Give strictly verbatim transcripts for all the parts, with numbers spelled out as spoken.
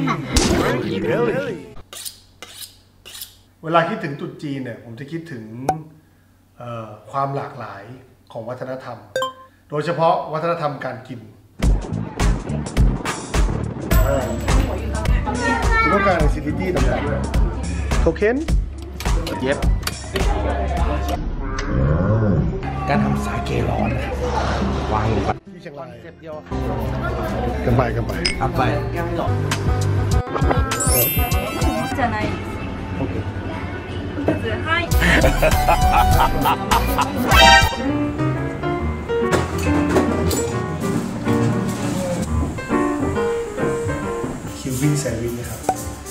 เวลาคิดถึงตรุษจีนเนี่ยผมจะคิดถึงความหลากหลายของวัฒนธรรมโดยเฉพาะวัฒนธรรมการกินคุณต้องการซิลิตี้ต่างๆโทเค็นเย็บการทำสาเกร้อนวางลงไปที่เชียงรายเจ็บเดียวกันไปกันไปอัพไปじゃないです。はい。 คิวบี้แซนด์วิชนะครับ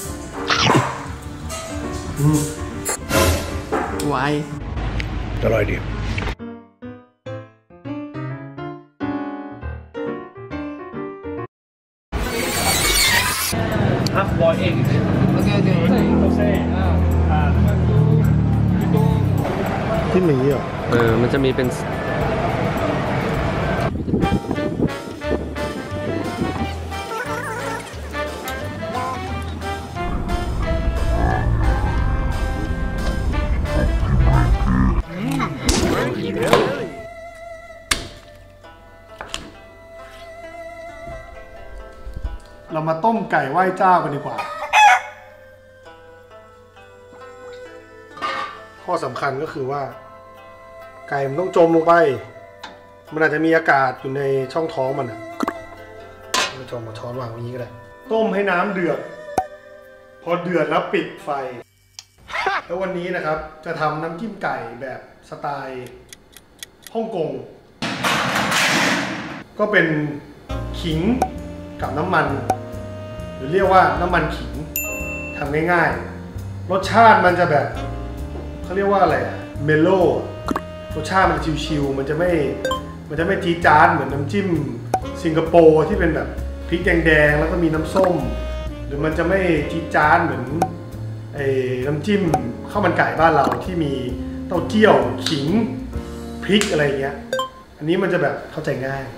ไวอร่อยดีฮับบอยเองโอเคโอเคโอเคที่มีอ่ะเออมันจะมีเป็นเรามาต้มไก่ไหว้เจ้ากันดีกว่าข้อสำคัญก็คือว่าไก่มันต้องจมลงไปมันอาจจะมีอากาศอยู่ในช่องท้องมันอ่ะเราจมมาช้อนวางไว้นี้ก็ได้ต้มให้น้ำเดือดพอเดือดแล้วปิดไฟแล้ววันนี้นะครับจะทำน้ำจิ้มไก่แบบสไตล์ฮ่องกงก็เป็นขิงกับน้ำมันหรือเรียกว่าน้ำมันขิงทำง่ายๆรสชาติมันจะแบบเขาเรียกว่าอะไรอะเมโล่รสชาติมันจะชิวๆมันจะไม่มันจะไม่จี๊ดจ๊าดเหมือนน้ำจิ้มสิงคโปร์ที่เป็นแบบพริกแดงๆแล้วก็มีน้ำส้มหรือมันจะไม่จี๊ดจ๊าดเหมือนไอ้น้ำจิ้มข้าวมันไก่บ้านเราที่มีเต้าเจี้ยวขิงพริกอะไรเงี้ยอันนี้มันจะแบบเข้าใจง่าย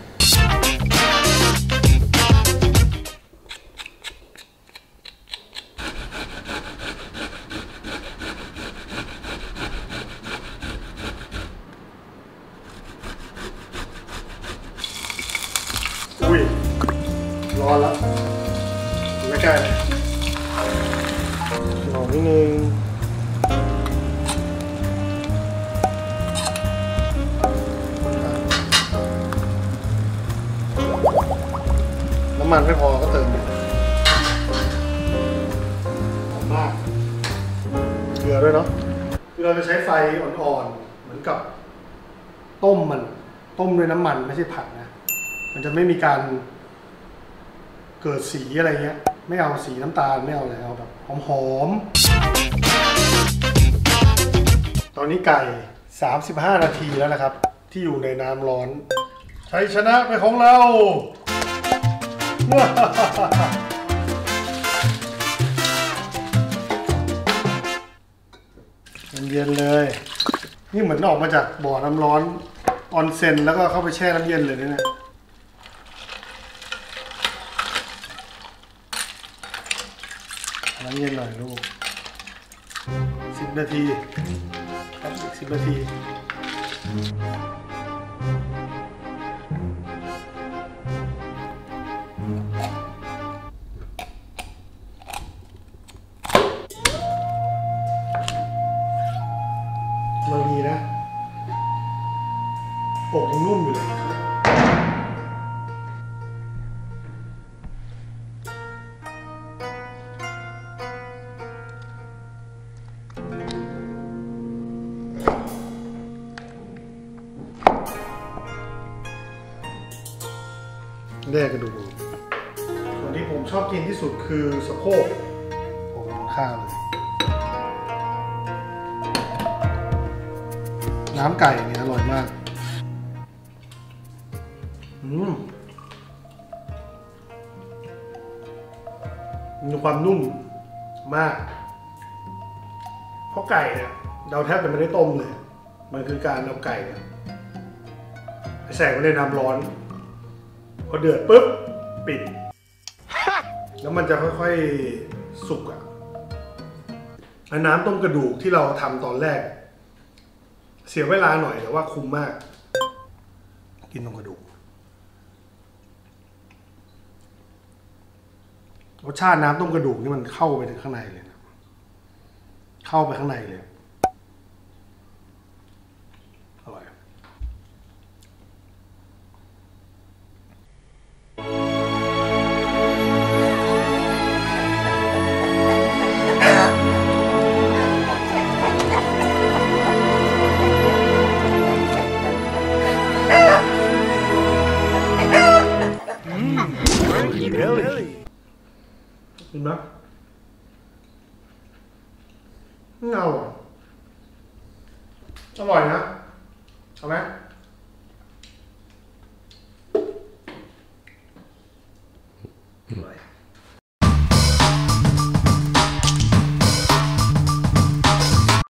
อุ้ยร้อนแล้วไม่ใกล้เลยลองนิดนึงน้ำมันไม่พอก็เติมหอมมากเกลือด้วยเนาะคือเราจะใช้ไฟอ่อนๆเหมือนกับต้มมันต้มด้วยน้ำมันไม่ใช่ผัดนะมันจะไม่มีการเกิดสีอะไรเงี้ยไม่เอาสีน้ำตาลไม่เอาอะไรเอาแบบหอมๆตอนนี้ไก่สามสิบห้านาทีแล้วนะครับที่อยู่ในน้ำร้อนชัยชนะเป็นของเราเย็นๆเลยนี่เหมือนออกมาจากบ่อน้ำร้อนออนเซ็นแล้วก็เข้าไปแช่น้ำเย็นเลยนะเนี่ยน้ำเย็นหน่อยลูกสิบนาทีครับอีกสิบนาทีมันดีนะอกยังนุ่มอยู่เลยแยกกระดูกส่วนที่ผมชอบกินที่สุดคือสะโพกผมข้าวเลยน้ำไก่เนี่ยอร่อยมากอืมมีความนุ่มมากเพราะไก่เนี่ยเราแทบจะไม่ได้ต้มเลยมันคือการเอาไก่เนี่ยใส่ไว้ในน้ำร้อนพอเดือดปุ๊บปิดแล้วมันจะค่อยๆสุกอ่ะแล้วน้ำต้มกระดูกที่เราทำตอนแรก เสียเวลาหน่อยแต่ว่าคุ้มมาก กินตรงกระดูกรสชาติน้ำต้มกระดูกนี่มันเข้าไปถึงข้างในเลยนะเข้าไปข้างในเลยอร่อยเห็นไหมไม่เอาอ่ะอร่อยนะเอาไหม